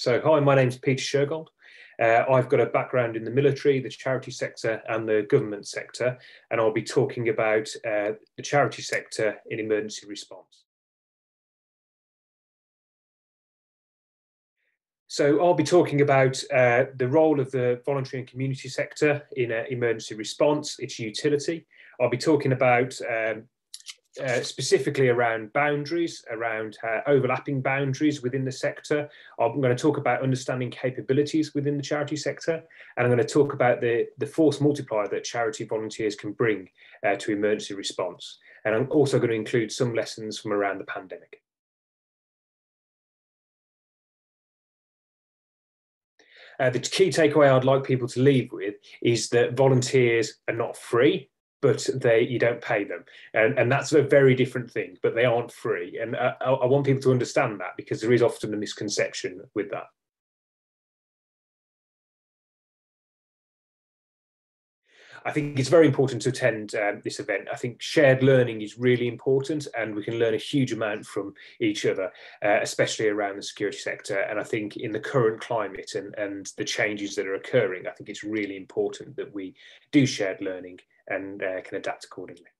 So, hi, my name's Peter Shergold. I've got a background in the military, the charity sector and the government sector, and I'll be talking about the charity sector in emergency response. So I'll be talking about the role of the voluntary and community sector in emergency response, its utility. I'll be talking about specifically around boundaries, around overlapping boundaries within the sector. I'm going to talk about understanding capabilities within the charity sector, and I'm going to talk about the force multiplier that charity volunteers can bring to emergency response. And I'm also going to include some lessons from around the pandemic. The key takeaway I'd like people to leave with is that volunteers are not free, but you don't pay them. And that's a very different thing, but they aren't free. And I want people to understand that, because there is often a misconception with that. I think it's very important to attend this event. I think shared learning is really important, and we can learn a huge amount from each other, especially around the security sector. And I think in the current climate and the changes that are occurring, I think it's really important that we do shared learning and can adapt accordingly.